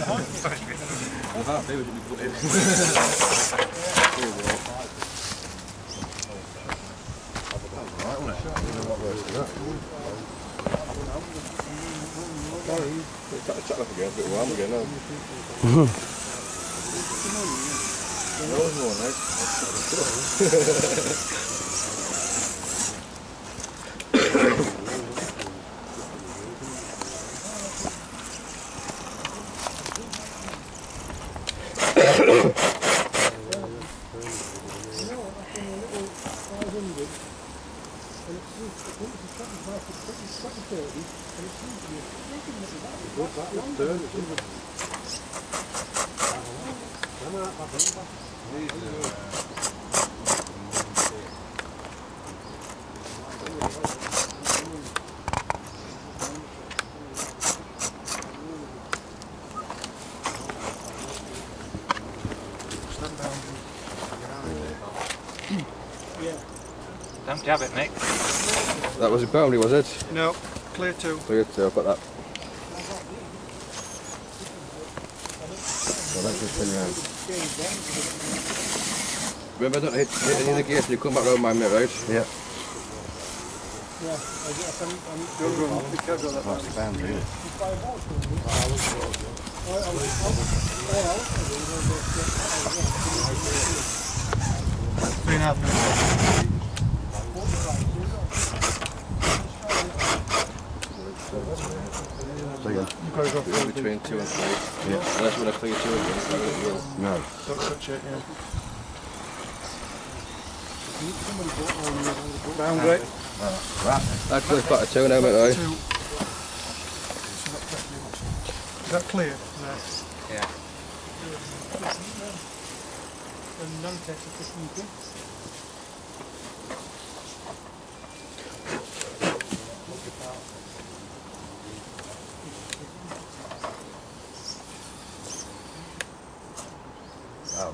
Don't jab it, Nick. That was a boundary, was it? No, clear 2. Clear 2, I've got that. So let's just spin round. Remember, don't hit any of the gears and you come back round my mitt, right? Yeah. That's the boundary, isn't it? 3.5 minutes. So you've got to go through between 2 and 3. Yeah. Unless you want to clear 2 again. No. Don't touch it, yeah. Boundary. Actually, it's back to 2 now, mate. 2. Is that clear? No. Yeah. Oh.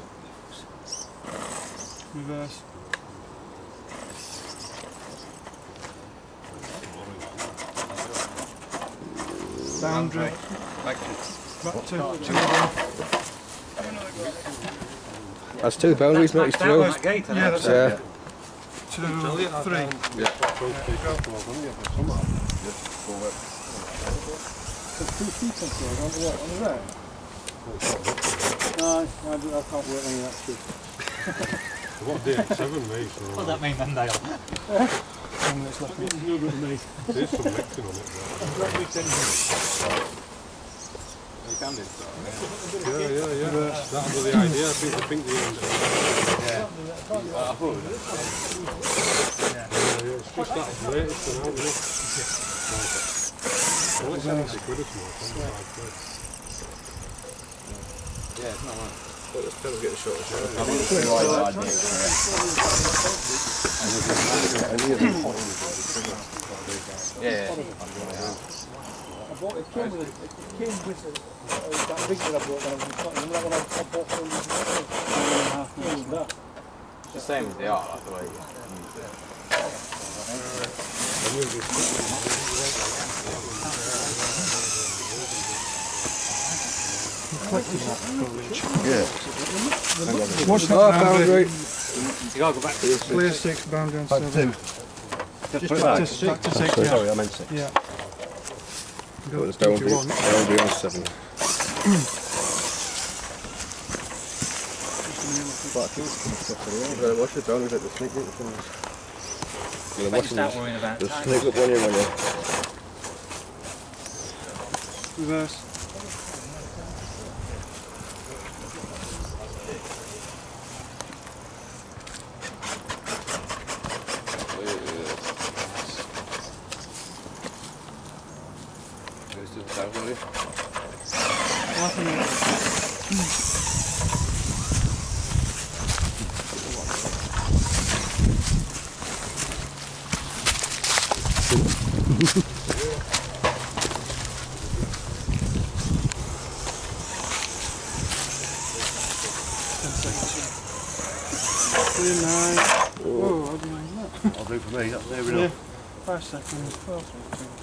Reverse. Boundary. Back to 2 again. That's 2 boundaries, mate. It's 2. Yeah, that's it. 2, 3. Yeah. No, I can't work any of that stuff. What DX7 mate? What does that mean then, Dale? 10 minutes left. No good to me. There's some mixing on it though. You can do so, Yeah. That was the idea. I think the end. yeah. It's just that latest one out, isn't it? Well, it's 70 quid or something. Yeah, it's not right. Let's try to get a shot of it. Yeah. I bought it, came with that big that I bought when I was in Scotland. Remember that one I bought for 1.5 million that? It's the same as they are, like the way you Yeah. What's that boundary? You gotta go back to this. Clear 6, boundary on 7. Back to 6. Back to 6, yeah. Sorry, I meant 6. Yeah. Go to boundary on 7. Watch it down, the snake Start worrying about the time. snake up on you when you... Reverse. Whoa, how do you mind that? I'll do for me, that's near Yeah. enough. 5 seconds, 12 seconds.